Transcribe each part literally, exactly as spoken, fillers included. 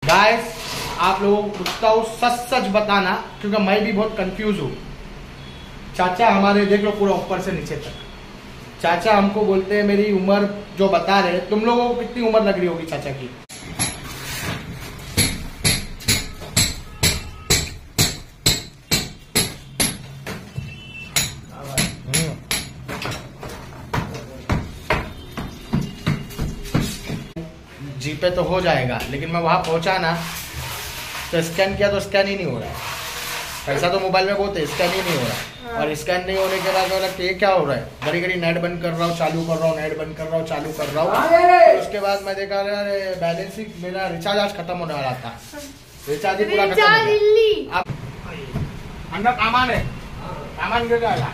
Guys आप लोगों को पूछता हूँ सच सच बताना, क्योंकि मैं भी बहुत कंफ्यूज हूँ। चाचा हमारे देख लो पूरा ऊपर से नीचे तक, चाचा हमको बोलते हैं मेरी उम्र जो बता रहे, तुम लोगों को कितनी उम्र लग रही होगी चाचा की? जी पे तो हो जाएगा, लेकिन मैं वहां पहुंचा ना तो स्कैन किया तो स्कैन ही नहीं हो रहा है। पैसा तो मोबाइल में बहुत है, स्कैन ही नहीं हो रहा है। और स्कैन नहीं होने के बाद बोला कि ये क्या हो रहा है, घड़ी घड़ी नेट बंद कर रहा हूँ चालू कर रहा हूँ, नेट बंद कर रहा हूँ चालू कर रहा हूँ। उसके बाद मैं देखा अरे बैलेंस ही मेरा रिचार्ज आज खत्म होने वाला था, रिचार्ज ही पूरा खत्म हो गया। अब अंदर सामान है, सामान गिर जाएगा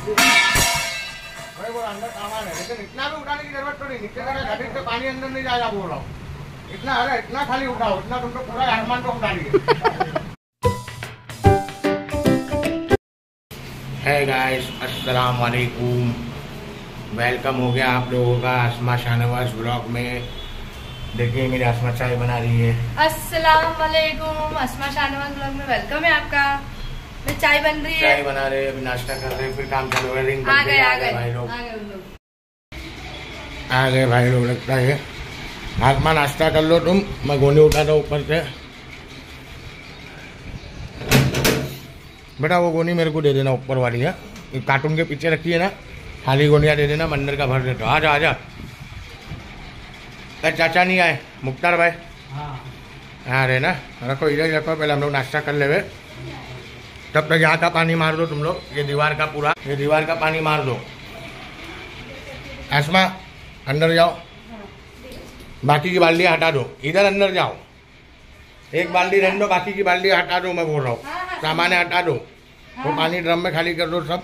अंदर सामान है, लेकिन इतना भी उठाने की जरूरत तो नहीं। नीचे घटी से पानी अंदर नहीं जाएगा बोल रहा हूँ। इतना अरे इतना खाली उठाओ, इतना तुमको पूरा आसमान को उठा लिए। है गाइस, अस्सलाम वालेकुम, वेलकम हो गया आप लोगों का आसमा शाहनवाज व्लॉग में। देखिए मेरी आसमा चाय बना रही है। अस्सलाम वालेकुम, आसमा शाहनवाज व्लॉग में वेलकम है आपका। मैं चाय बन रही है, चाय बना रहे, अभी नाश्ता कर रहे, फिर काम चालू है। रिंग आ गए आ गए भाई लोग, आ गए भाई लोग लगता है। आसमा नाश्ता कर लो तुम, मैं गोनी उठाता हूँ ऊपर से। बेटा वो गोनी मेरे को दे देना, ऊपर वाली है, कार्टून के पीछे रखी है ना, खाली गोनियाँ दे देना, अंदर का भर देता। आजा आजा, चाचा नहीं आए, मुख्तार भाई हाँ रहे ना, रखो इधर रखो, पहले हम लोग नाश्ता कर ले। तब तक यहाँ का पानी मार दो तुम लोग, ये दीवार का पूरा, ये दीवार का पानी मार दो। आसमा अंदर जाओ, बाकी की बाल्टी हटा दो, इधर अंदर जाओ, एक बाल्टी रहने दो, बाकी की बाल्टी हटा दो। मैं बोल रहा हूँ सामान हटा दो, वो पानी ड्रम में खाली कर दो सब।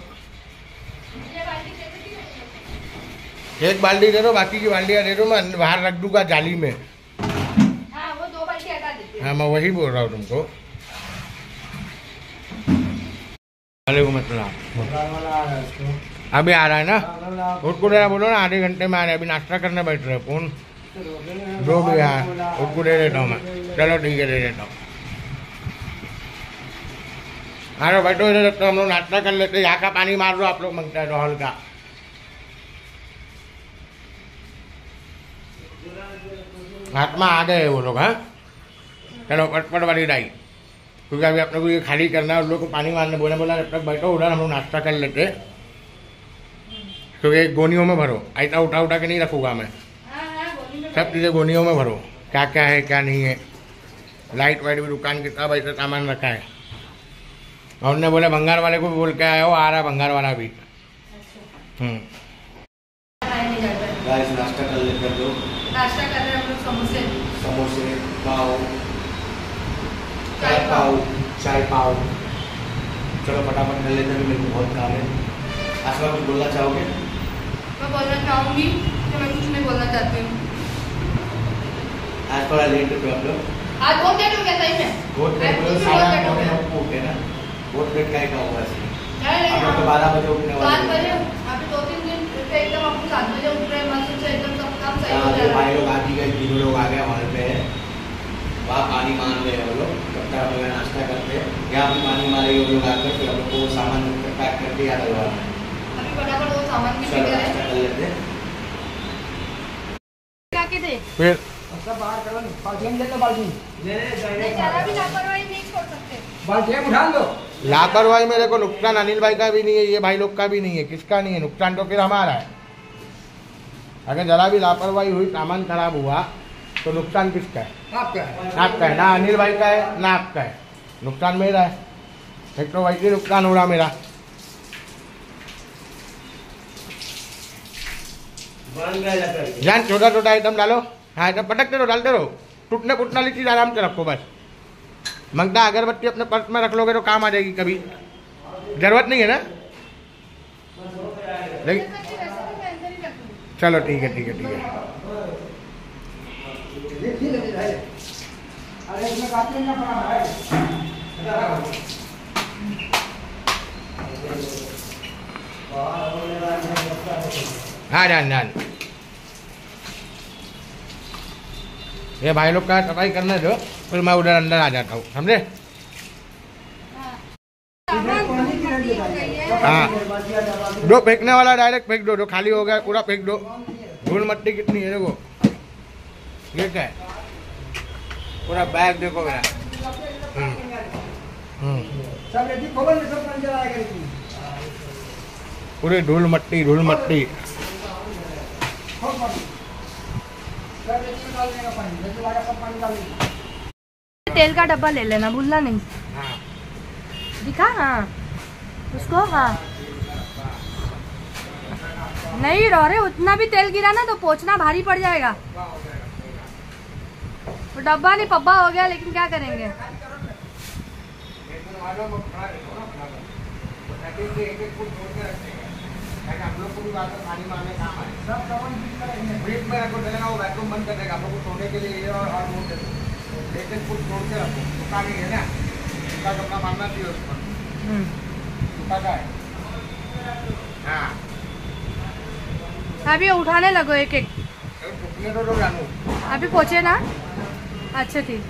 एक बाल्टी दे दो, बाकी की बाल्टियाँ दे दो, मैं बाहर रख दूंगा जाली में। हाँ, वो दो बाल्टी हटा देते। हाँ मैं वही बोल रहा हूँ तुमको। वालेकुम अस्सलाम, अभी आ रहा है ना, उसको जरा बोलो ना आधे घंटे में आ रहे, अभी नाश्ता करने बैठ रहे। फोन जो भी है उसको दे देता हूँ मैं। चलो ठीक है, दे देता हूँ। अरे बैठो इधर, तो हम लोग नाश्ता कर लेते। यहाँ का पानी मार दो आप लोग, मांगता है रोहल का। आत्मा आ गए वो लोग। हाँ चलो पटपट वाली डाई, क्योंकि अभी अपने को ये खाली करना है, उन लोग को पानी मारने बोला बोला जब तक बैठो उधर हम लोग नाश्ता कर लेते। क्योंकि तो गोनियों में भरो, ऐसा उठा उठा के नहीं रखूँगा मैं, सब चीज़ें गोनियों में भरो, क्या क्या है क्या नहीं है। लाइट वाइट भी दुकान की सब ऐसा सामान रखा है। और उन्होंने बोले भंगार वाले को भी बोल के आया हो, आ रहा भंगार वाला भी। हम्म नाश्ता कर लेते हैं लोग, नाश्ता कर रहे हैं हम लोग। समोसे समोसे पाव, चाय पाव, चाय पाव। चलो फटाफट कर लेते हैं, मेरे को बहुत काम है। आसमा कुछ बोलना चाहोगे? मैं बोलना चाहूँगी कि मैं कुछ नहीं बोलना चाहती हूँ। आज थोड़ा लेट हो आप लोग, आज बहुत लेट हो गया सही में, बहुत लेट हो गया। साढ़े आठ नौ उठे ना, बहुत लेट का होगा इसलिए। हम लोग तो बारह बजे उठने वाले, सात बजे। अभी दो तीन दिन से एकदम अपन सात बजे उठ रहे हैं, मस्त से एकदम सब काम सही हो जा रहा है। भाई लोग आती गए, तीनों लोग आ गए हॉल पे, वहाँ पानी मार रहे हैं वो लोग। तब तक हम लोग नाश्ता करते हैं, यहाँ भी पानी मारे वो लोग आकर, फिर हम लोग को सामान पैक करके याद करवाना है। अभी फटाफट वो सामान भी नाश्ता कर लेते हैं। फिर बाहर करो, बाल्टी दे दो, बाल्टी जरा भी लापरवाही नहीं छोड़ सकते, बाल्टी उठा लो। लापरवाही मेरे को नुकसान अनिल भाई का भी नहीं है, ये भाई लोग का भी नहीं है, किसका नहीं है नुकसान, तो फिर हमारा है। अगर जरा भी लापरवाही हुई, सामान खराब हुआ तो नुकसान किसका है? आपका है। आपका है ना, अनिल भाई का है ना आपका है, नुकसान मेरा है। एक तो वैसे नुकसान हो रहा मेरा। जान छोटा छोटा आइटम डालो, हाँ आइटम पटकते रहो, डालते रहो, टूटने फूटने वाली चीज़ आराम से रखो बस। मंगता अगरबत्ती अपने पर्स में रख लोगे तो काम आ जाएगी, कभी जरूरत नहीं है ना। लेकिन चलो ठीक है ठीक है ठीक है। हाँ जान जान ये भाई लोग का सफाई करने दो, फिर मैं उधर अंदर आ जाता हूँ, समझे? हाँ, दो फेंकने वाला डायरेक्ट फेंक दो, जो खाली हो गया पूरा फेंक दो। धूल मट्टी कितनी है देखो, ये क्या है, पूरा बैग देखो मेरा। पूरी धूल मट्टी धूल मट्टी। तेल का डब्बा ले लेना, भूलना नहीं। हाँ। दिखा हाँ उसको। हाँ नहीं रोरे, उतना भी तेल गिरा ना तो पोंछना भारी पड़ जाएगा। तो डब्बा नहीं पब्बा हो गया, लेकिन क्या करेंगे। हम लोग को भी बात पानी मारने काम आए, सब सामान ब्रीफ में रखो, चलेगा वो वैक्यूम बंद कर देगा। हम लोग को सोने के लिए और और वो दे दो, लेकिन कुछ छोड़ के रखो, सूखा नहीं है ना, सूखा कपड़ा मारना चाहिए उस पर, सूखा का है। हाँ अभी उठाने लगो एक एक, तो तो जानू अभी पहुँचे ना। अच्छा ठीक,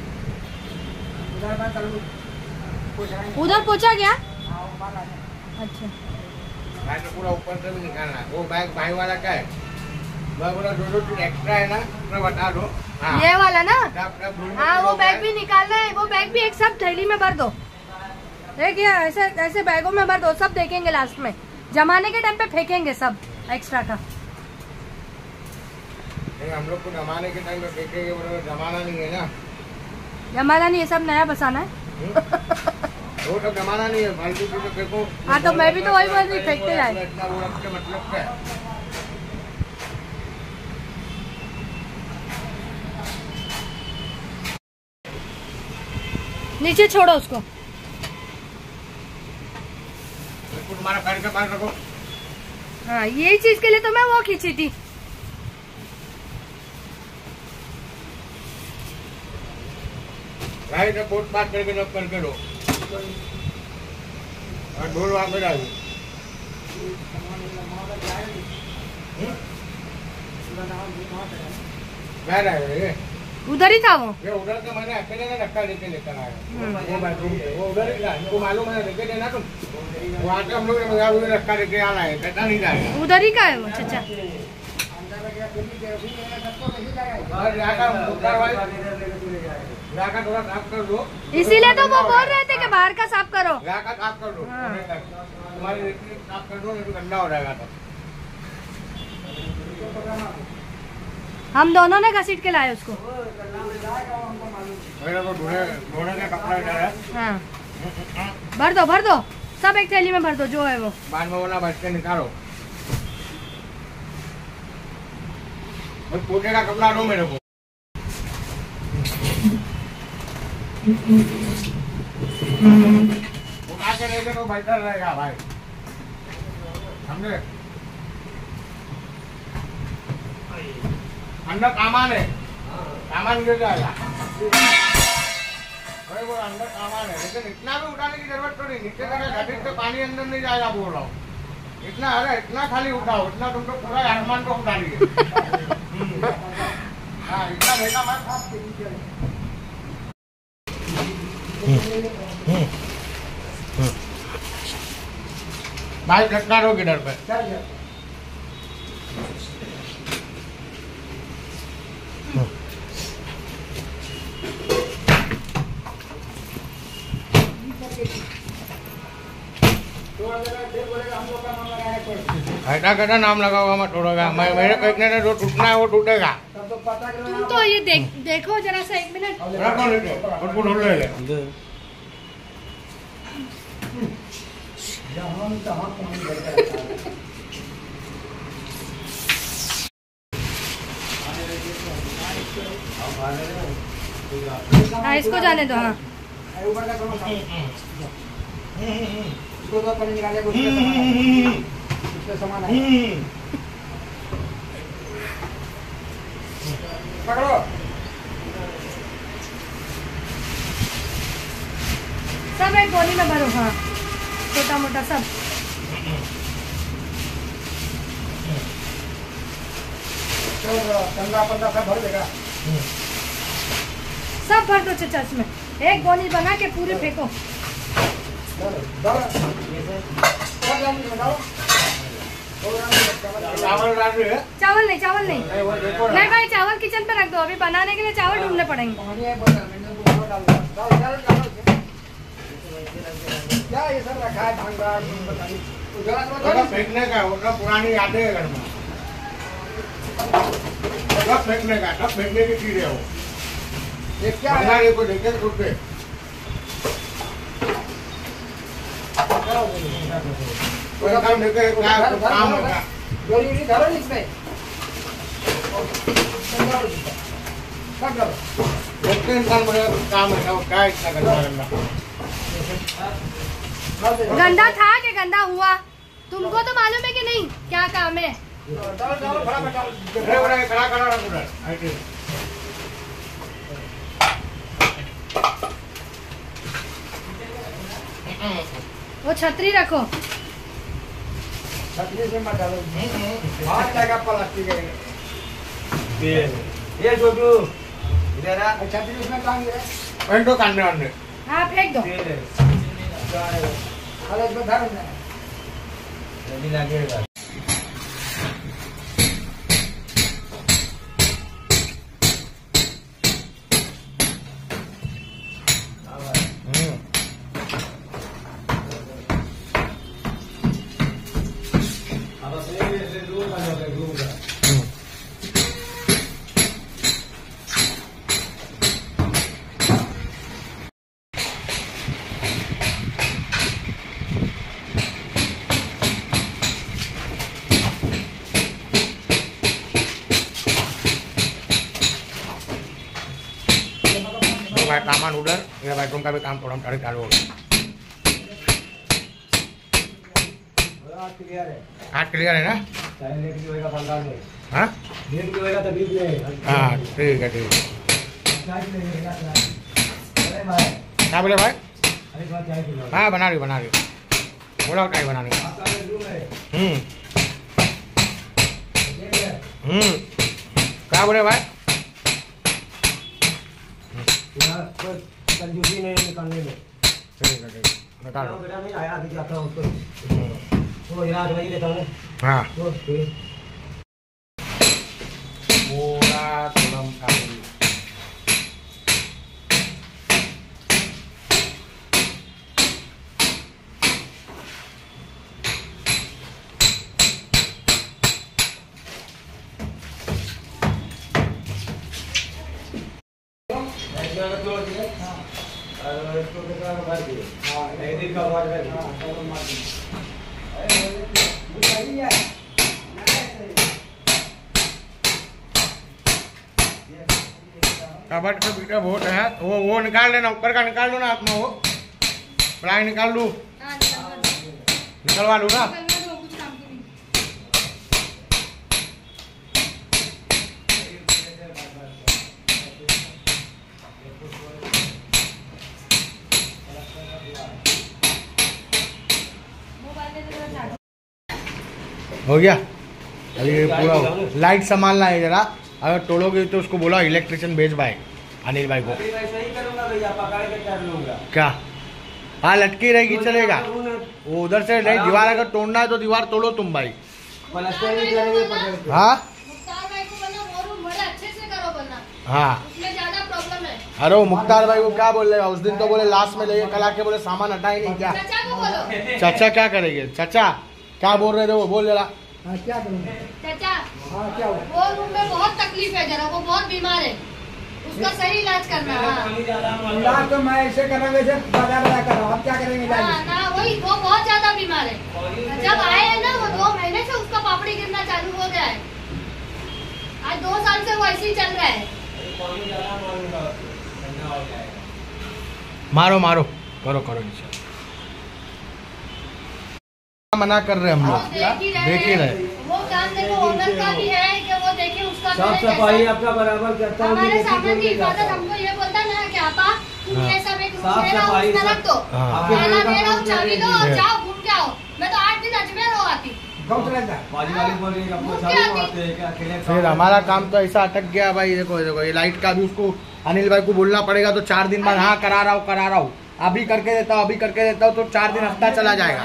उधर पहुँचा गया। अच्छा भाई तो पूरा ऊपर से भी निकालना है। वो बैग भाई वाला क्या है, मैं बोला जो जो एक्स्ट्रा है ना मैं बता दो। हाँ। ये वाला ना, हाँ वो बैग भी निकालना है। वो बैग भी एक सब थैली में भर दो, देखिए ऐसे ऐसे बैगों में भर दो। सब देखेंगे लास्ट में, जमाने के टाइम पे फेंकेंगे सब एक्स्ट्रा का। हम लोग को जमाने के टाइम पे फेंकेंगे, जमाना नहीं है ना। जमाना नहीं है, सब नया बसाना है। वो तो जमाना नहीं है, फालतू चीजें फेंको। हाँ तो मैं भी तो वही बोल रही, फेंकते जाए। इतना वो रख के मतलब क्या है। नीचे छोड़ो उसको, तुम्हारा पैर के पास रखो। हाँ यही चीज के लिए तो मैं वो खींची थी। भाई तो कोट बात करके जब करके लो और ढोल वहाँ पे डाल दो। उधर ही था वो, ये उधर का मैंने अकेले ने रखा लेके लेकर आया वो बाथरूम पे, वो उधर ही था। इनको मालूम है, लेके देना तुम वहाँ से। हम लोग ने मजाक में रखा लेके आना है, कहता नहीं जाएगा। उधर ही का है वो चाचा। थोड़ा साफ कर दो, इसीलिए तो वो बोल रहे थे कि बाहर का साफ करो। का साफ कर दो, तुम्हारी साफ कर दो, नहीं तो गंदा हो जाएगा। तो हम दोनों ने घसीट के लाए उसको। मेरा तो ढूंढे ढूंढे का कपड़ा इधर है। हाँ भर दो भर दो, सब एक थैली में भर दो जो है वो। बाद में बोला बैठ के निकालो, पूजे का कपड़ा दो मेरे को। उठा के लेके तो बेहतर रहेगा भाई, समझे? अंदर सामान है, सामान गिर जाएगा। अरे वो अंदर सामान है, लेकिन इतना भी उठाने की जरूरत तो नहीं। नीचे तक घटित से पानी अंदर नहीं जाएगा बोल रहा हूँ। इतना अरे इतना खाली उठाओ, इतना तुमको पूरा आसमान को उठा लिए। हाँ इतना भेजा मैं भाई घटना रो किधर पे। ऐसा कैसा नाम लगा होगा मैं तोड़ेगा, मैं मेरे फेंकने से जो टूटना है वो टूटेगा। तुम तो ये देख देखो जरा सा, एक मिनट रखो ढूंढ ले। हाँ इसको जाने दो। हाँ इसको तो अपन निकाले, उसके सामान है। पकड़ो, सब एक गोली में भरो। हाँ छोटा मोटा सब। पंद्रह पंद्रह सब भर देगा। सब भर दो चचा इसमें, एक गोनी बना के पूरे फेंको। चावल डाल रहे हैं? चावल नहीं, चावल नहीं, नहीं भाई चावल किचन पे रख दो, अभी बनाने के लिए चावल ढूंढने पड़ेंगे। क्या ये सब रखा है फेंकने का, वो पुरानी यादें है घर में, सब फेंकने का, सब फेंकने की चीज है वो। क्या है को देखे तो पे कोई काम देखे क्या काम होगा जरूरी धरो इसमें सब करो देखते इंसान बड़े काम है वो क्या इतना गंदा गंदा गंदा था कि गंदा हुआ, तुमको तो मालूम है कि नहीं क्या काम है। डालो डालो खड़ा बैठा खड़ा खड़ा खड़ा रखो आइए वो छतरी रखो, छतरी से मत डालो, हाथ लगा प्लास्टिक है ये छोटू इधर आ, छतरी उसमें टांग दे पेंटो काटने वाले हाँ फेंक दो। अरे इसमें धर ना जल्दी लगेगा। भाई सामान उधर, ये भाई तुमका भी काम थोड़ा हम चालू हो गया। आज क्लियर है ना? हाँ हाँ ठीक है ठीक है। क्या बोले भाई? हाँ बना रही बना रही बोला क्या बना रही। हम्म हम्म क्या बोले भाई? कंजूसी नहीं निकालने में ठीक है ठीक है निकालो। बेटा नहीं आया अभी जाता हूँ उसको वो इलाज वही देता हूँ। हाँ तो फिर पूरा तुलम का कबट के पीछे बहुत है वो वो निकाल लेना ऊपर का निकाल लो ना हाथ में वो प्लाई निकाल लूँ निकलवा लूँ ना। हो गया अभी पूरा लाइट संभालना है जरा, अगर तोड़ोगे तो उसको बोला इलेक्ट्रिशियन भेज भाई अनिल भाई को। क्या हाँ लटकी रहेगी चलेगा वो उधर से नहीं, दीवार अगर तोड़ना है तो दीवार तोड़ो तुम भाई। हाँ हाँ अरे वो मुख्तार भाई को क्या बोल रहे उस दिन तो बोले लास्ट में लेके कल आके बोले सामान हटा ही नहीं। क्या चाचा क्या करेंगे? चाचा क्या बोल रहे थे वो बोल जरा। हाँ क्या करूँगा चाचा हाँ क्या हुआ? वो रूम में बहुत तकलीफ है जरा, वो बहुत बीमार है, उसका सही इलाज करना है। इलाज तो मैं ऐसे कर रहा हूँ वैसे बाजार बाजार कर रहा हूँ, अब क्या करेंगे इलाज? हाँ ना वही वो बहुत ज्यादा बीमार है, जब आए हैं ना वो दो महीने से उसका पापड़ी गिरना चालू हो गया है, आज दो साल से वो ऐसे ही चल रहा है। मारो मारो करो करो मना कर रहे हम लोग देख ही रहे। वो काम देखो ओनर का भी है कि वो देखे उसका साफ सफाई आपका बराबर करता हूँ। हमारे सामान की हिफाजत हमको ये बोलता ना कि आपा तुम ये सब एक रूम में रहो उसमें रख दो, पहला दे रहा हूँ चाबी दो और जाओ घूम के आओ। मैं तो आठ दिन अजमेर हो आती फिर हमारा काम तो ऐसा अटक गया भाई। देखो देखो ये लाइट का भी उसको अनिल भाई को बोलना पड़ेगा तो चार दिन बाद हाँ करा रहा हूँ करा रहा हूँ अभी करके देता हूँ अभी करके देता हूँ तो चार दिन हफ्ता चला जाएगा।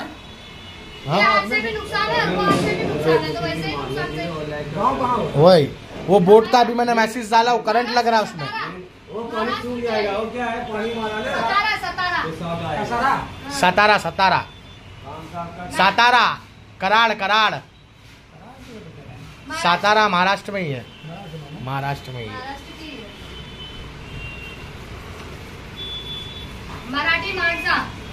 वही वो बोर्ड था अभी मैंने मैसेज डाला वो करंट लग रहा है उसमें। वो पानी सूख जाएगा। वो क्या है पानी मारा ले सतारा सतारा सतारा सातारा कराड़ कराड़ सातारा महाराष्ट्र में ही है महाराष्ट्र में ही है। मराठी माणसा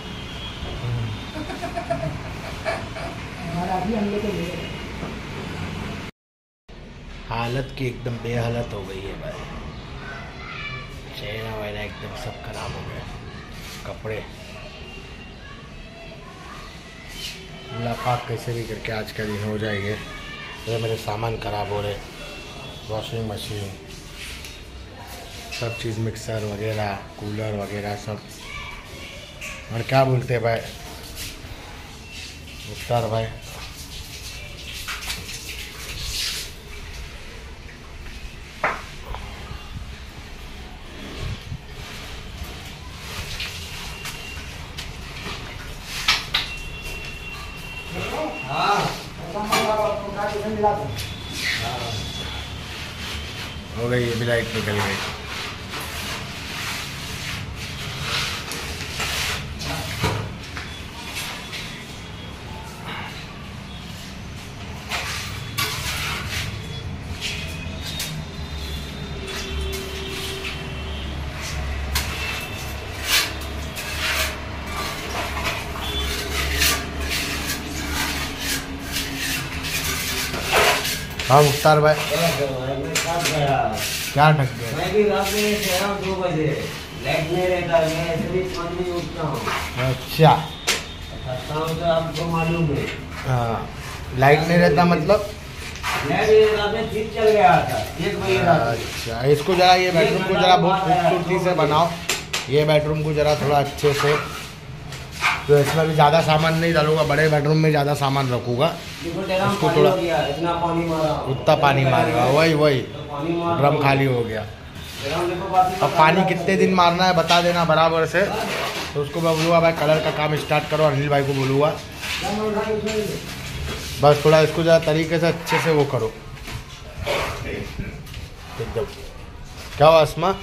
हालत की एकदम बेहालत हो गई है भाई। चेहरा वगैरह एकदम सब खराब हो गया। कपड़े मुलाकात कैसे भी करके आज का दिन हो जाएंगे। ये मेरे सामान खराब हो रहे वॉशिंग मशीन सब चीज़ मिक्सर वगैरह कूलर वगैरह सब। और क्या बोलते हैं भाई मुख्तार भाई हो गई ये भी लाइट निकल गई। हाँ मुख्तार भाई क्या ठग गया? मैं भी रात में सो रहा हूँ दो बजे लाइट नहीं रहता मैं ऐसे भी पाँच बजे उठता हूँ। अच्छा थकता हूँ तो आपको मालूम है। हाँ लाइट नहीं रहता मतलब लाइट रात में ठीक चल गया था एक बजे रात। अच्छा इसको जरा ये बेडरूम को जरा बहुत खूबसूरती से बनाओ। ये बेडरूम को जरा थोड़ा अच्छे से तो इसमें भी ज़्यादा सामान नहीं डालूंगा बड़े बेडरूम में ज़्यादा सामान रखूँगा। इसको थोड़ा इतना पानी मारा उतना पानी मारेगा वही वही ड्रम खाली हो गया। अब पानी कितने दिन मारना है बता देना बराबर से तो उसको मैं बोलूँगा भाई कलर का काम स्टार्ट करो। अनिल भाई को बोलूँगा बस थोड़ा इसको ज़रा तरीके से अच्छे से वो करो एकदम। क्या हुआ अस्मा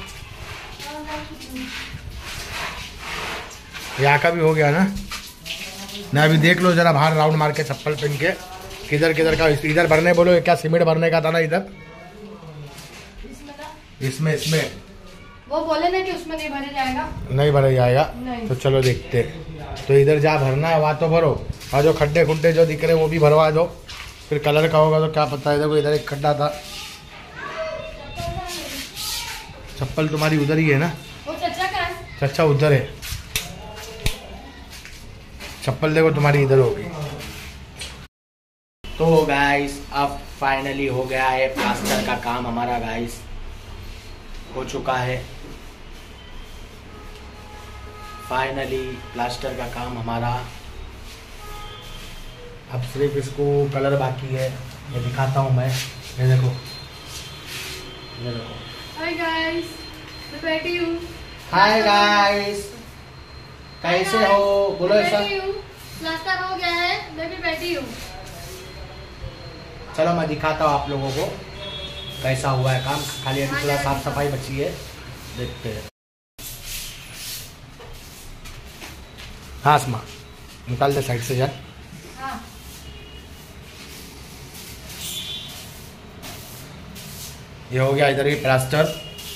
यहाँ का भी हो गया ना ना अभी देख लो जरा बाहर राउंड मार के चप्पल पहन के किधर किधर का इधर भरने बोलो क्या सीमेंट भरने का था ना इधर इसमें इसमें वो बोले ना कि उसमें नहीं भरे जाएगा नहीं भरा जाएगा नहीं। तो चलो देखते तो इधर जहाँ भरना है वहाँ तो भरो और जो खड्डे खुड्डे जो दिख रहे वो भी भरवा दो फिर कलर का होगा तो क्या पता है। देखो इधर एक खड्डा था चप्पल तुम्हारी उधर ही है ना वो चचा का है चचा उधर है चप्पल देखो तुम्हारी इधर होगी। तो गाइस अब फाइनली हो गया है प्लास्टर का काम हमारा गाइस हो चुका है। फाइनली प्लास्टर का काम हमारा अब सिर्फ इसको कलर बाकी है। ये दिखाता हूँ मैं ये देखो ये देखो। हाय गाइस मैं बैठी हूँ। हाय गाइस कैसे हो बोलो ऐसा। प्लास्टर हो गया है मैं भी बैठी हूँ। चलो मैं दिखाता हूँ आप लोगों को कैसा हुआ है काम। खाली अभी थोड़ा साफ सफाई बची है देखते हैं। हाँ अस्मा निकाल दे साइड से यार। हाँ। ये हो गया इधर ही प्लास्टर।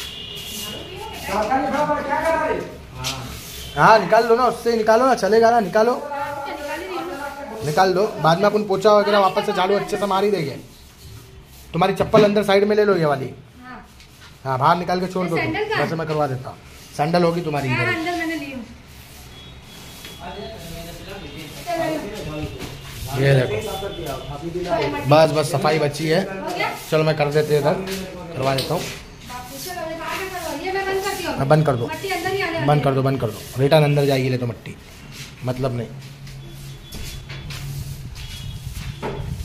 हाँ निकाल लो ना उससे निकालो ना चलेगा ना निकालो निकाल दो बाद में अपन पोछा वगैरह वापस से झाड़ू अच्छे से मार ही देंगे। तुम्हारी चप्पल अंदर साइड में ले लो ये वाली। हाँ बाहर निकाल के छोड़ दो वैसे मैं करवा देता हूँ। सैंडल होगी तुम्हारी इधर। ये देखो बस बस सफाई बची है। चलो मैं कर देते इधर करवा देता हूँ। बंद कर दो बंद कर दो बंद कर दो रिटर्न अंदर जाएगी ले तो मट्टी मतलब नहीं।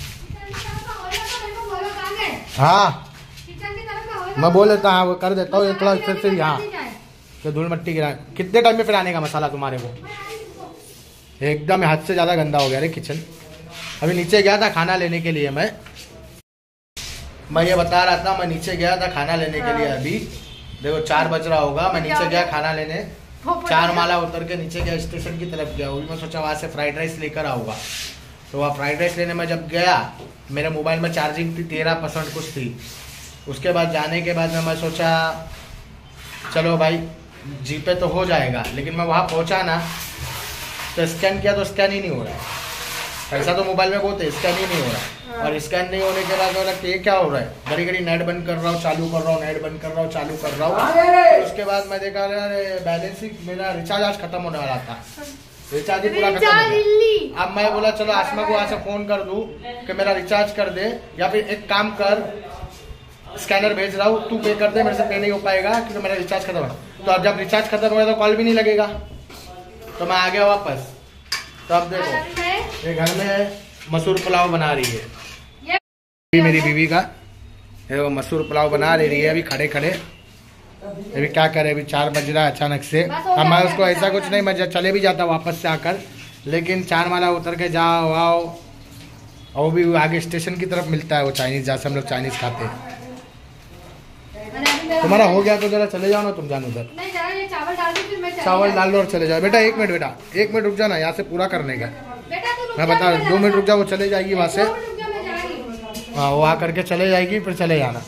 हाँ किचन की तरफ का होगा। मैं बोल देता हाँ वो कर देता हूँ थोड़ा इससे से यहाँ तो धूल मिट्टी गिरा। कितने टाइम में फिर आने का मसाला तुम्हारे को? एकदम हद से ज़्यादा गंदा हो गया रे किचन। अभी नीचे गया था खाना लेने के लिए, मैं मैं ये बता रहा था, मैं नीचे गया था खाना लेने के लिए। अभी देखो चार बज रहा होगा, मैं नीचे गया खाना लेने, चार माला उतर के नीचे गया, स्टेशन की तरफ गया। वो भी मैं सोचा वहाँ से फ्राइड राइस लेकर आऊँगा। तो वहाँ फ्राइड राइस लेने में जब गया, मेरे मोबाइल में चार्जिंग थी तेरह परसेंट कुछ थी। उसके बाद जाने के बाद में मैं सोचा चलो भाई जी पे तो हो जाएगा, लेकिन मैं वहाँ पहुँचा ना तो स्कैन किया तो स्कैन ही नहीं हो रहा है। पैसा तो मोबाइल में बहुत है, स्कैन ही नहीं हो रहा है। और स्कैन नहीं होने के बाद बोला कि ये क्या हो रहा है, घड़ी घड़ी नेट बंद कर रहा हूँ चालू कर रहा हूँ, नेट बंद कर रहा हूँ चालू कर रहा हूँ। उसके बाद मैं देखा अरे बैलेंस ही मेरा रिचार्ज आज खत्म होने वाला था, रिचार्ज ही पूरा खत्म हो गया। अब मैं बोला चलो आसमा को वहाँ से फोन कर दूँ कि मेरा रिचार्ज कर दे, या फिर एक काम कर स्कैनर भेज रहा हूँ तू पे कर दे, मेरे से पे नहीं हो पाएगा क्योंकि मेरा रिचार्ज खत्म है। तो अब जब रिचार्ज खत्म हो गया तो कॉल भी नहीं लगेगा, तो मैं आ गया वापस। तो अब देखो ये घर में मसूर पुलाव बना रही है ये मेरी बीवी का, ये वो मसूर पुलाव बना ले रही है अभी खड़े खड़े। अभी क्या करे, अभी चार बज रहा है अचानक से। अब मैं उसको ऐसा कुछ नहीं, मैं चले भी जाता वापस से आकर, लेकिन चार माला उतर के जाओ आओ। और वो भी आगे स्टेशन की तरफ मिलता है वो चाइनीज, जहाँ से हम लोग चाइनीज खाते हैं। तुम्हारा हो गया तो जरा चले जाओ ना तुम, जान उधर चावल डाल दो, फिर मैं चावल डाल लो और चले जाओ। बेटा एक मिनट, बेटा एक मिनट रुक जाना, यहाँ से पूरा करने का। मैं बता दो मिनट रुक जाओ, वो चले जाएगी वहाँ से। हाँ वो आ करके चले जाएगी, फिर चले जाना।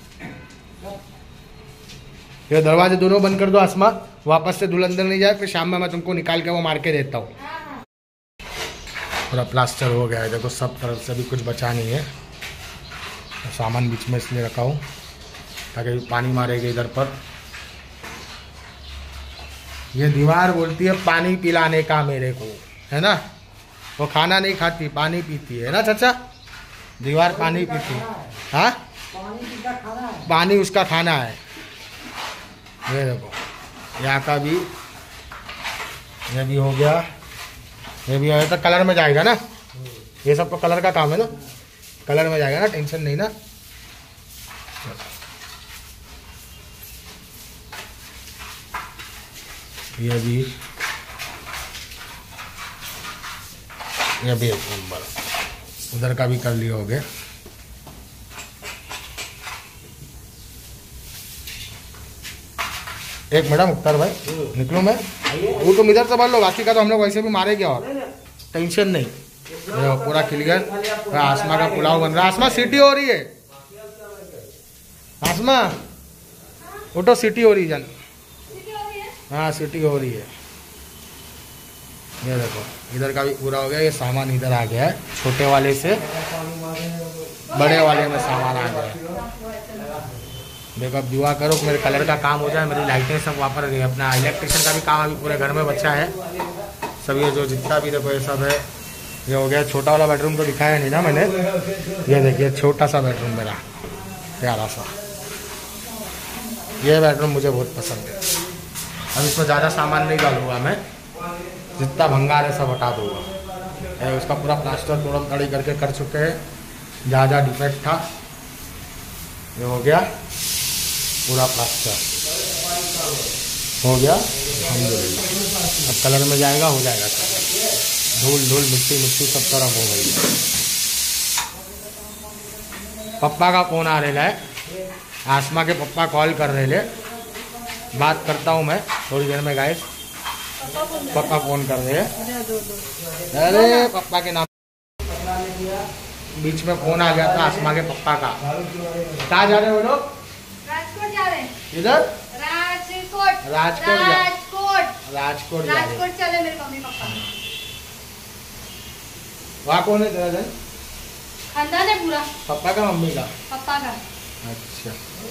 ये दरवाजे दोनों बंद कर दो आसमा, वापस से धूल अंदर नहीं जाए, फिर शाम में मैं तुमको निकाल के वो मार के देता हूँ। पूरा प्लास्टर हो गया है देखो, सब तरफ से भी कुछ बचा नहीं है। सामान बीच में इसलिए रखा हूँ ताकि पानी मारेगा इधर पर। ये दीवार बोलती है पानी पिलाने का मेरे को, है ना। वो खाना नहीं खाती, पानी पीती है ना चाचा। दीवार पानी पीती है, हाँ पानी उसका खाना है। ये देखो यहाँ का भी, ये भी हो गया, ये भी आया तो कलर में जाएगा ना। ये सब तो कलर का काम है ना, कलर में जाएगा ना, टेंशन नहीं ना। ये भी ये भी एक नंबर, उधर का भी कर लिए हो गए। एक मैडम मुख्तार भाई निकलूं मैं, वो तुम इधर से भर लो, बाकी का तो हम लोग वैसे भी मारेंगे और टेंशन नहीं। पूरा क्लियर। आसमा का पुलाव बन रहा है। आसमा सीटी हो रही है, आसमा उठो, सीटी हो रही है जान। हाँ सीटी हो रही है। ये देखो इधर का भी पूरा हो गया। ये सामान इधर आ गया है, छोटे वाले से बड़े वाले में सामान आ गया है। देखो अब दुआ करो कि मेरे कलर का काम हो जाए, मेरी लाइटें सब वापर रही है। अपना इलेक्ट्रिशियन का भी काम अभी पूरे घर में बचा है सब। ये जो जितना भी देखो ये सब है, ये हो गया। छोटा वाला बेडरूम तो दिखाया नहीं ना मैंने। ये देखिए छोटा सा बेडरूम मेरा, प्यारा सा। ये बेडरूम मुझे बहुत पसंद है। अब इसमें ज़्यादा सामान नहीं डालूंगा मैं, जितना भंगार है सब हटा दूंगा। उसका पूरा प्लास्टर तोड़म तड़ी करके कर चुके हैं, जहाँ जहाँ डिफेक्ट था ये हो गया। पूरा प्लास्टर हो गया अल्हम्दुलिल्लाह। अब कलर में जाएगा, हो जाएगा सब। धूल धूल मिट्टी मिट्टी सब तरफ हो गई। पप्पा का फोन आ रहा है, आसमा के पप्पा कॉल कर रहे ले, बात करता हूँ मैं थोड़ी देर में गाइस। पप्पा फोन कर रहे हैं। अरे पप्पा के नाम बीच में फोन आ गया था आसमा के पप्पा का। कहाँ जा रहे हो लोग? राजकोट जा रहे हैं। इधर राजकोट राजकोट राजकोट राजकोट राजकोट चले मेरे मम्मी पापा। वहाँ कौन है तेरा जन? खानदान है पूरा। पप्पा का मम्मी का? पप्पा का। अच्छा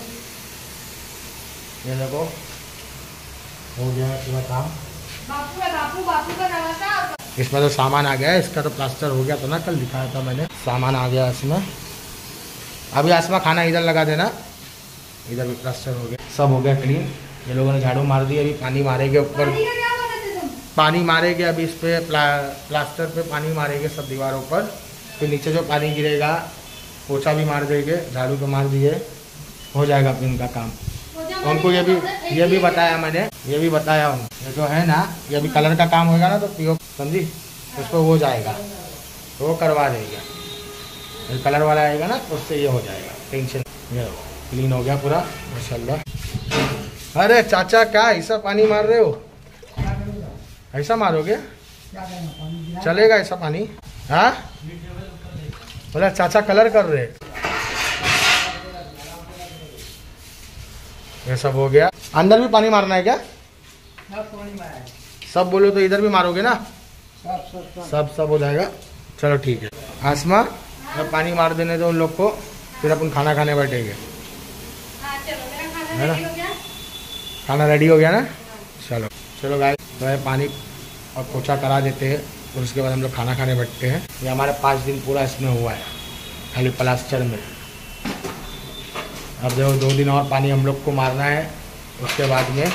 ये देखो हो गया पूरा काम। बापू का बापू बापू का नाम था। इसमें तो सामान आ गया है, इसका तो प्लास्टर हो गया था ना, कल दिखाया था मैंने। सामान आ गया इसमें। अभी आसमा खाना इधर लगा देना, इधर भी प्लास्टर हो गया, सब हो गया क्लीन। ये लोगों ने झाड़ू मार दी, अभी पानी मारेंगे ऊपर, पानी मारेंगे अभी इस पे प्ला, प्लास्टर पे पानी मारेंगे सब दीवारों पर। फिर नीचे जो पानी गिरेगा पोछा भी मार देंगे, झाड़ू तो मार दिए, हो जाएगा फिर इनका काम। उनको ये भी ये भी बताया मैंने, ये भी बताया हूँ, ये जो है ना ये भी कलर का काम होगा ना तो पीओ समझी उस पर हो जाएगा तो वो करवा देगा। ये कलर वाला आएगा ना तो उससे ये हो जाएगा, टेंशन। ये क्लीन हो गया पूरा माशाल्लाह। अरे चाचा क्या ऐसा पानी मार रहे हो? ऐसा मारोगे? चलेगा ऐसा पानी? हाँ बोला चाचा कलर कर रहे। ये सब हो गया। अंदर भी पानी मारना है क्या? सब बोलो तो इधर भी मारोगे ना? सब सब सब सब हो जाएगा। चलो ठीक है। आसमा अब पानी मार देने दो उन लोग को, फिर अपन खाना खाने बैठेंगे, है ना? खाना रेडी हो गया ना? चलो चलो गाइस, तो पानी और पोछा करा देते हैं और उसके बाद हम लोग खाना खाने बैठते हैं। ये हमारे पाँच दिन पूरा इसमें हुआ है, खाली प्लास्टर में। अब देखो दो दिन और पानी हम लोग को मारना है, उसके बाद में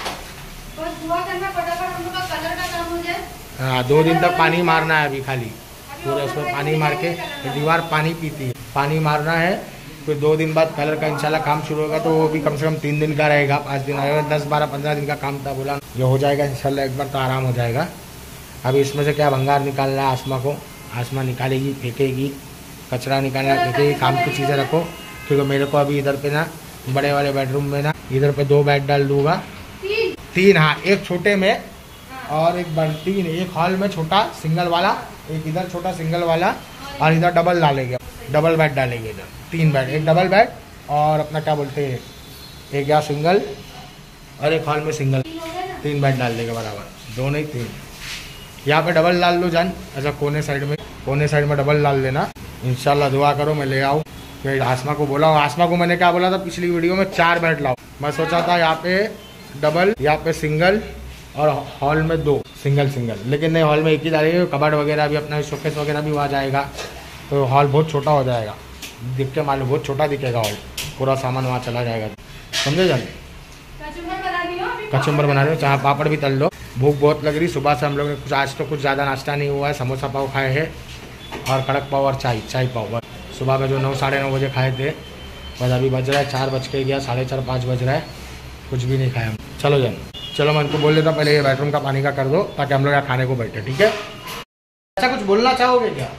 हाँ दो दिन तक पानी मारना है अभी, खाली पूरा उसमें पानी मार के दीवार पानी पीती है, पानी मारना है। फिर दो दिन बाद कलर का इंशाल्लाह काम शुरू होगा, तो वो भी कम से कम तीन दिन का रहेगा, पाँच दिन आएगा, दस बारह पंद्रह दिन का काम था बोला। जो हो जाएगा इंशाल्लाह एक बार तो आराम हो जाएगा। अभी इसमें से क्या भंगार निकालना है आसमा को, आसमा निकालेगी, फेंकेगी, कचरा निकालना फेंकेगी, काम की चीज़ें रखो। क्योंकि मेरे को अभी इधर पे ना बड़े वाले बेडरूम में ना इधर पे दो बेड डाल दूंगा, तीन, तीन हाँ, एक छोटे में और एक बड़ तीन, एक हॉल में छोटा सिंगल वाला, एक इधर छोटा सिंगल वाला और इधर डबल डालेंगे, डबल बेड डालेंगे इधर, तीन बेड, एक डबल बेड और अपना क्या बोलते हैं एक या सिंगल और एक हॉल में सिंगल, तीन बेड डाल देंगे बराबर, दो नहीं तीन। यहाँ पे डबल डाल लो जान, ऐसा कोने साइड में, कोने साइड में डबल डाल देना। इंशाल्लाह दुआ करो मैं ले आऊँ। फिर आसमा को बोला, आसमा को मैंने क्या बोला था पिछली वीडियो में, चार बेड लाओ। मैं सोचा था यहाँ पे डबल, यहाँ पे सिंगल और हॉल में दो सिंगल सिंगल, लेकिन नहीं, हॉल में एक ही डालेंगे, कबर्ड वगैरह भी अपना शोकेस वगैरह भी वहाँ जाएगा, तो हॉल बहुत छोटा हो जाएगा, दिख के मालूम बहुत छोटा दिखेगा हॉल, पूरा सामान वहाँ चला जाएगा, समझे जान? कचुम्बर बना रहे हो, चाहे पापड़ भी तल लो। भूख बहुत लग रही, सुबह से हम लोग ने कुछ आज तो कुछ ज़्यादा नाश्ता नहीं हुआ है, समोसा पाव खाए हैं और कड़क पाव और चाय चाय पाव बस। सुबह में जो नौ साढ़े नौ बजे खाए थे, बस अभी बज रहा है चार बज के गया, साढ़े चार पाँच बज रहा है, कुछ भी नहीं खाया। चलो जान, चलो मैं उनको बोल देता पहले ये बेडरूम का पानी का कर दो ताकि हम लोग यहाँ खाने को बैठे, ठीक है? अच्छा कुछ बोलना चाहोगे क्या?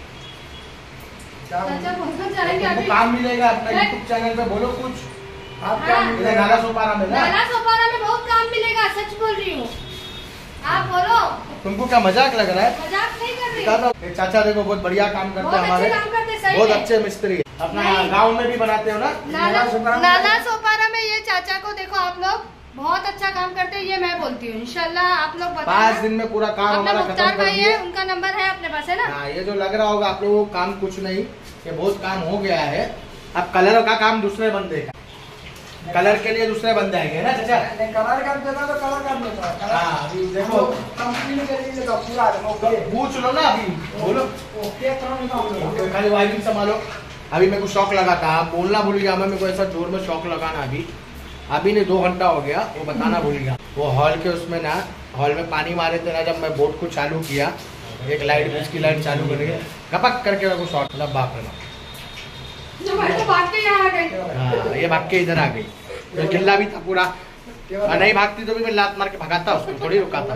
आपको काम मिलेगा अपना यूट्यूब चैनल पे, बोलो कुछ। आप क्या मिलेगा? नाला सोपारा में, नाला सोपारा में बहुत काम मिलेगा, सच बोल रही हूँ। आप बोलो। तुमको क्या मजाक लग रहा है? मजाक नहीं कर रही। चाचा देखो बहुत बढ़िया काम करते हैं हमारे, बहुत अच्छे मिस्त्री है, अपना गाँव में भी बनाते हो ना नाला सोपारा में। ये चाचा को देखो आप लोग, बहुत अच्छा काम करते हैं, ये मैं बोलती हूँ। इंशाल्लाह आप लोग पाँच दिन में पूरा काम हमारा खत्म कर दिए। उनका नंबर है अपने पास, है ना? हाँ, ये जो लग रहा होगा आप लोगों को काम कुछ नहीं, ये बहुत काम हो गया है। अब कलर का काम दूसरे बंदे का, कलर के लिए दूसरे बंदे आएंगे ना चाचा? कलर कर देना तो कलर कर देना। हाँ अभी देखो कंपनी के लिए तो पूरा पूछ लो ना, अभी बोलो खाली वायरिंग संभालो। अभी मेरे को शौक लगा था, आप बोलना भूल गया मैं, मेरे को ऐसा जोर में शौक लगाना अभी अभी नहीं, दो घंटा हो गया, वो बताना भूल गया। वो हॉल के उसमें ना, हॉल में पानी मारे थे ना, जब मैं बोट को चालू किया, एक लाइट बीच की लाइट चालू करके कपक करके मेरे को शॉर्ट, मतलब बाप रे भाग के यहाँ आ गई। हाँ ये भाग के इधर आ गई, तो गिल्ला भी था पूरा, नहीं भागती तो भी मैं लात मार के भगाता उसको, थोड़ी रुकाता।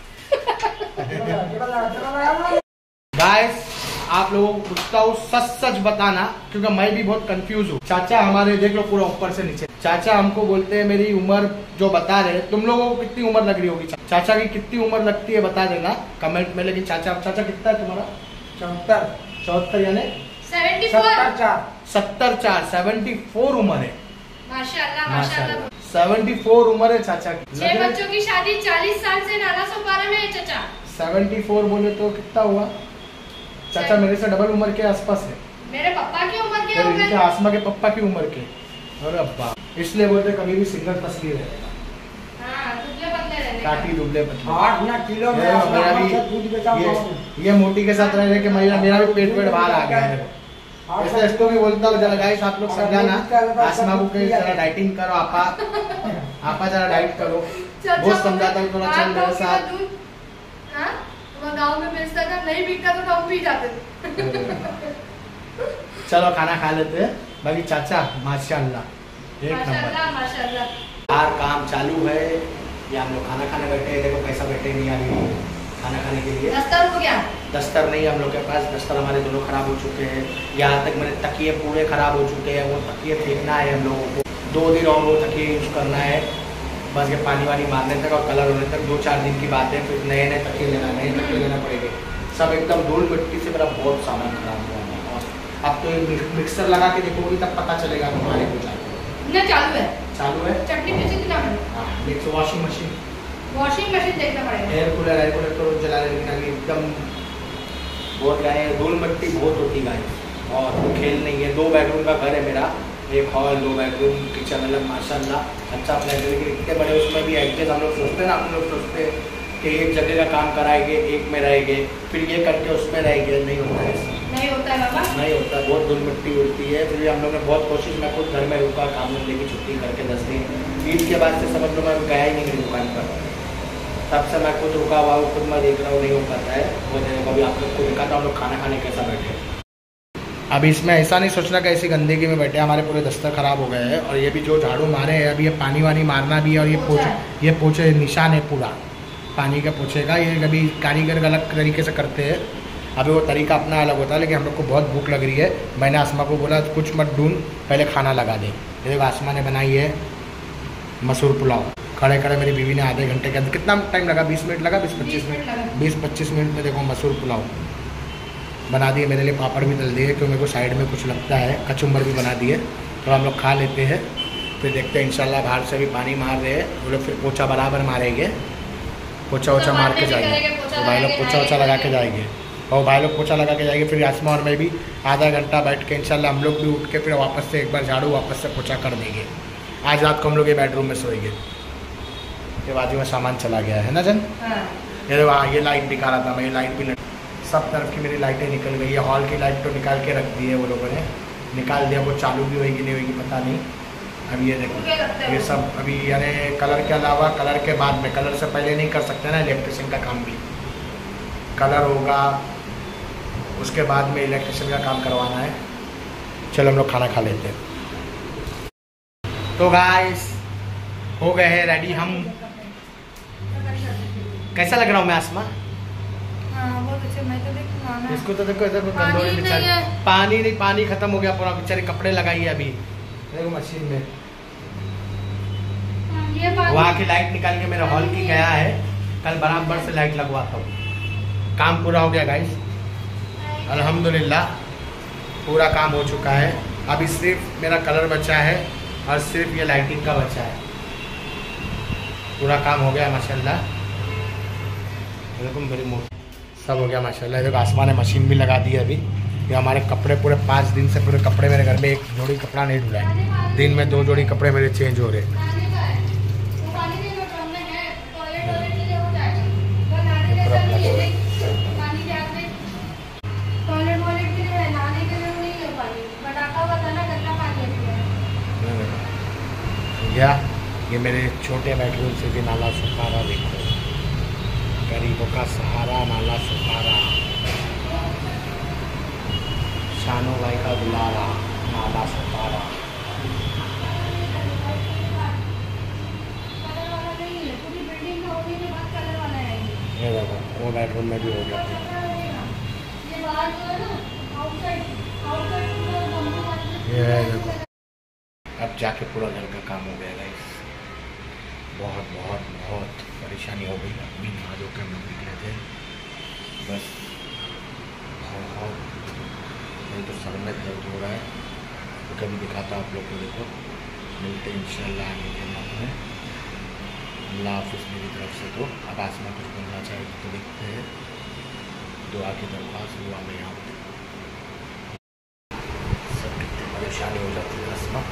गाइस आप लोगों को पूछता हूँ सच सच बताना, क्योंकि मैं भी बहुत कंफ्यूज हूँ। चाचा हमारे देख लो पूरा ऊपर से नीचे, चाचा हमको बोलते हैं मेरी उम्र जो बता रहे, तुम लोगों को कितनी उम्र लग रही होगी? चाचा की कितनी उम्र लगती है बता देना कमेंट में। लेकिन चाचा चाचा कितना है तुम्हारा? चौहत्तर चौहत्तर यानी सत्तर चार सत्तर चार सेवेंटी फोर उम्र है। माशाल्लाह माशाल्लाह, सेवेंटी फोर उम्र है चाचा की। छह बच्चों की शादी, चालीस साल से नाला सोपारा में है चाचा। सेवेंटी फोर बोले तो कितना हुआ? चाचा मेरे से डबल उम्र के आसपास है। मेरे पापा की उम्र के होंगे, इनके आसमा के पापा की उम्र के। अरे अब्बा, इसलिए बोलते कभी भी सिंगल तस्वीर है, हाँ, दुबले पतले रहने का। काटी दुबले पतले। आठ ना किलो में मेरा अपना भी दूध बेचा ये, ये मोटी के साथ रहने के मेरा मेरा भी पेट पेट बाहर आ गया है। ऐसे इसको भी बोलता हूँ जरा गाइस आप लोग समझाना, आसमा को कहीं जरा डाइटिंग करो, आपा आपा जरा डाइट करो, बहुत समझाता हूँ थोड़ा चल मेरे साथ। गाँव में बेचता था, नहीं बिकता तो हम पी जाते थे। चलो खाना खा लेते हैं। बाकी चाचा माशाल्लाह एक नंबर, माशाल्लाह। यार काम चालू है। ये हम लोग खाना खाने बैठे हैं, देखो कैसा बैठे नहीं आ रही खाना खाने के लिए। दस्तर हो गया? दस्तर नहीं हम लोग के पास, दस्तर हमारे दोनों खराब हो चुके हैं। यहाँ तक मेरे तकिए पूरे खराब हो चुके हैं, वो तकिए फेंकना है हम लोगों को। दो दिन और वो तकिए यूज़ करना है, बस ये पानी वानी मारने तक और कलर होने तक दो चार दिन की बात है। फिर नए नए तकिए लेना, नए तकिए लेना पड़ेंगे। सब एकदम धूल मिट्टी से मेरा बहुत सामान खराब हुआ है। और अब तो ये मिक्सर लगा के देखोगी तब पता चलेगा तुम्हारे को। चालू चालू है, चालू है। चटनी पीसी थी ना मैंने। हाँ, mix washing machine, washing machine देखना पड़ेगा। एयर कूलर, एयर कूलर तो जला लेकिन अभी एकदम बहुत गाय धूल मिट्टी बहुत होती गाय। और खेल नहीं है। दो बेडरूम का घर है मेरा, एक हॉल, दो बेडरूम, किचन, मतलब माशाल्लाह अच्छा फ्लैट है। लेकिन इतने बड़े उसमें भी एडजस्ट हम लोग सोचते हैं ना, हम लोग सोचते हैं कि एक जगह का काम कराएंगे, एक में रहेंगे, फिर ये करके उसमें रहेंगे। नहीं होता है, नहीं होता है बाबा, नहीं होता। बहुत धूल मिट्टी उड़ती है। फिर हम लोग ने बहुत कोशिश, मैं खुद घर में रुका काम धंधे की छुट्टी करके दस दिन। ईद के बाद से समझ लो मैं गया ही नहीं मेरी दुकान पर। तब से मैं खुद रुका हुआ हूँ, खुद मैं देख रहा हूँ, नहीं हो पाता है। वो अभी आप लोग को देखा था हम लोग खाना खाने कैसा बैठे। अब इसमें ऐसा नहीं सोचना कि ऐसी गंदगी में बैठे हमारे पूरे दस्तर खराब हो गए हैं। और ये भी जो झाड़ू मारे हैं, अभी ये पानी वानी मारना भी है। और ये पोछे, ये पोछे निशान है पूरा पानी का पोछे का। ये कभी कारीगर अलग तरीके से करते हैं, अभी वो तरीका अपना अलग होता है। लेकिन हम लोग को बहुत भूख लग रही है। मैंने आसमा को बोला कुछ मत ढूंढ, पहले खाना लगा दे। ये देखो आसमा ने बनाई है मसूर पुलाव। खड़े खड़े मेरी बीवी ने आधे घंटे के अंदर, कितना टाइम लगा, बीस मिनट लगा, बीस पच्चीस मिनट बीस पच्चीस मिनट में देखो मसूर पुलाव बना दिए। मेरे लिए पापड़ भी तल दिए क्योंकि मेरे को साइड में कुछ लगता है। कचुम्बर भी बना दिए। तो हम लोग खा लेते हैं, फिर देखते हैं। इंशाल्लाह बाहर से भी पानी मार रहे हैं वो लोग, फिर पोछा बराबर मारेंगे, पोछा वोछा मार के जाएंगे। तो भाई लोग पोछा वोछा लगा के जाएंगे और भाई लोग पोछा लगा के जाएंगे। फिर आसमा और मैं भी आधा घंटा बैठ के इंशाल्लाह हम लोग भी उठ के फिर वापस से एक बार झाड़ू वापस से पोछा कर देंगे। आज रात को हम लोग ये बेडरूम में सोएंगे। ये बाजू में सामान चला गया है ना जन। ये वहाँ ये लाइट दिखा रहा था मैं, ये लाइट भी सब तरफ की मेरी लाइटें निकल गई है। हॉल की लाइट तो निकाल के रख दी है वो लोगों ने, निकाल दिया। वो चालू भी होगी नहीं होगी पता नहीं। अब ये देखो ये सब अभी यानी कलर के अलावा, कलर के बाद में, कलर से पहले नहीं कर सकते ना। इलेक्ट्रिशियन का काम भी कलर होगा, उसके बाद में इलेक्ट्रिशियन का काम करवाना है। चलो हम लोग खाना खा लेते हैं। तो गाइस हो गए हैं रेडी हम। कैसा लग रहा हूँ मैं आसमा? इसको तो देखो, देखो तंदूरी बेचारी, पानी नहीं, पानी खत्म हो गया पूरा। बेचारी कपड़े लगाई है अभी, देखो मशीन में। वहाँ की लाइट निकाल के मेरे हॉल की गया है, कल बराबर से लाइट लगवाता हूँ। काम पूरा हो गया गाइस, अल्हम्दुलिल्लाह पूरा काम हो चुका है। अभी सिर्फ मेरा कलर बचा है और सिर्फ ये लाइटिंग का बचा है। पूरा काम हो गया माशाल्लाह। देखो मेरी मोट सब हो गया माशाल्लाह। देखो आसमान ने मशीन भी लगा दी है अभी। ये हमारे कपड़े पूरे पाँच दिन से पूरे कपड़े मेरे घर में एक जोड़ी कपड़ा नहीं धुला है। दिन में दो जोड़ी कपड़े मेरे चेंज हो रहे। या ये मेरे छोटे बेडरूम से भी नाला सुखारा, देखो गरीबों का सहारा नाला सुखारा, शानो भाई का दुलारा नाला सुखारा। ये देखो वो बेडरूम में भी हो गया। ये देखो अब जाके पूरा घर का काम हो गया गाइस। बहुत बहुत बहुत परेशानी हो गई। अपनी नहा के हम लोग निकले थे बस। नहीं तो सर में दर्द हो रहा है, तो कभी दिखाता आप लोग को। देखो मिलते इंशाल्लाह आगे के बाद में। अल्लाह हाफिज़ मेरी तरफ से। तो अब आसमा कुछ बोलना चाहिए तो देखते हैं। दुआ की दरख्वास्त, दुआ में यहाँ सब कितनी परेशानी हो जाती है आसमा।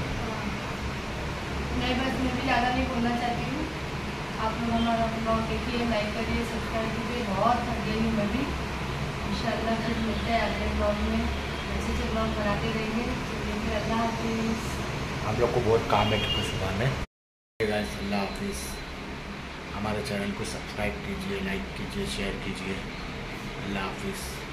नहीं बस मैं भी ज़्यादा नहीं बोलना चाहती हूँ। आप लोग हमारा ब्लॉग देखिए, लाइक करिए, सब्सक्राइब कीजिए। बहुत थक गई हूँ मैं भी। इंशाल्लाह फिर मिलते हैं अगले ब्लॉग में, अच्छे अच्छे ब्लॉग बनाते रहेंगे। चलिए अल्लाह हाफिज़। हम लोग को बहुत काम है क्योंकि सुबह में। अल्लाह हाफिज़। हमारे चैनल को सब्सक्राइब कीजिए, लाइक कीजिए, शेयर कीजिए। अल्लाह हाफिज़।